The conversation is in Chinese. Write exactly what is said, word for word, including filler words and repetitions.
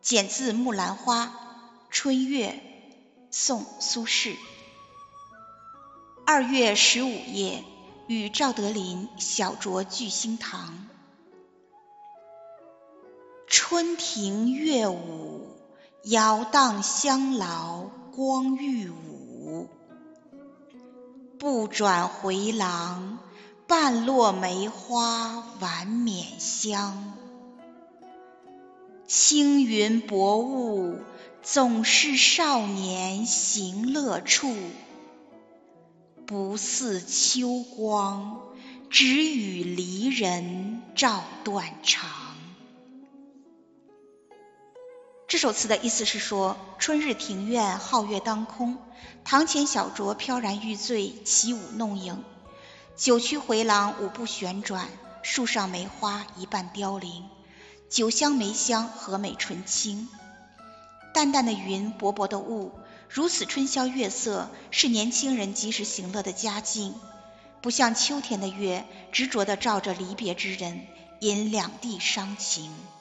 简字木兰花，春月，宋苏轼。二月十五夜，与赵德林小酌聚兴堂。春庭乐舞，摇荡香劳光玉舞。不转回廊，半落梅花晚冕香。青云薄雾，总是少年行乐处。不似秋光，只与离人照断肠。这首词的意思是说，春日庭院皓月当空，堂前小酌飘然欲醉，起舞弄影。九曲回廊舞步旋转，树上梅花一半凋零，酒香梅香，和美纯清。淡淡的云，薄薄的雾，如此春宵月色，是年轻人及时行乐的佳境。不像秋天的月，执着地照着离别之人，引两地伤情。